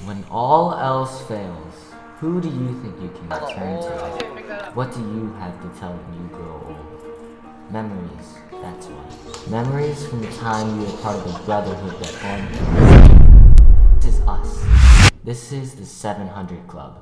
When all else fails, who do you think you can return to? What do you have to tell when you grow old? Memories, that's why. Memories from the time you were part of the brotherhood that formed you. This is us. This is the 700 Club.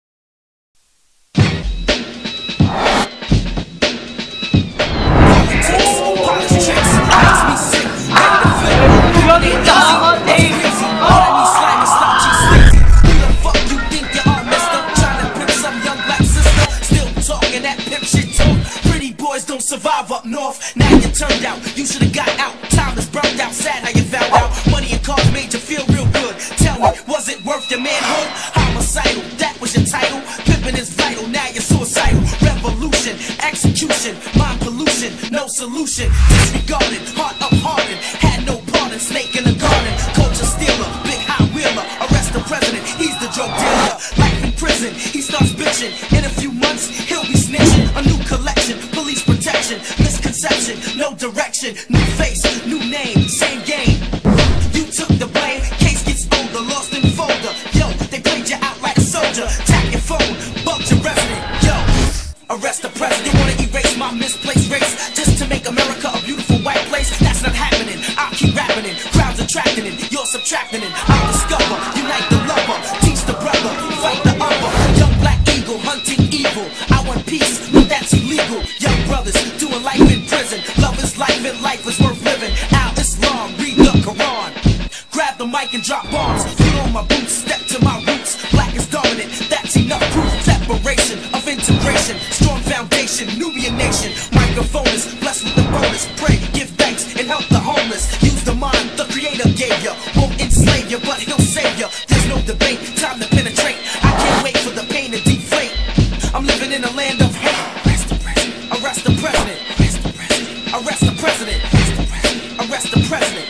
Don't survive up north, now you turned out. You should've got out, time is burned out. Sad how you found out, money and cars made you feel real good. Tell me, was it worth your manhood? Homicidal, that was your title. Pimpin' is vital, now you're suicidal. Revolution, execution, mind pollution, no solution. Disregarded, heart up hardened, had no pardon. Snake in the garden, culture stealer, big high wheeler. Arrest the president, he's the drug dealer. Life in prison, he starts bitching. In a few months, he'll be snitching. A new collection, police protection, misconception, no direction, new face, new name, same game. You took the blame, case gets older, lost in folder. Yo, they played you out like a soldier. Tap your phone, bugged your resident. Yo, arrest the president. You wanna erase my misplaced race just to make America a beautiful white place? That's not happening. I'll keep rapping it, crowds attracting it, you're subtracting it. I'll discover, unite the lover, teach the brother, fight the other. Young black eagle, hunting evil. I want peace, but that's illegal. Young brothers doing life in prison. Love is life and life is worth living. Al-Islam, read the Quran. Grab the mic and drop bombs. Put on my boots, step to my roots. Black is dominant, that's enough proof. Separation of integration, strong foundation, Nubian nation. Microphone is blessed with the bonus. Pray, give thanks, and help the homeless. Use the mind the creator gave you. Won't enslave you, but he'll save you. There's no debate, time to penetrate. I can't wait for the pain to deflate. I'm living in a land of hate. Arrest the president. Arrest the president. Arrest the president. Arrest the president. Arrest the president.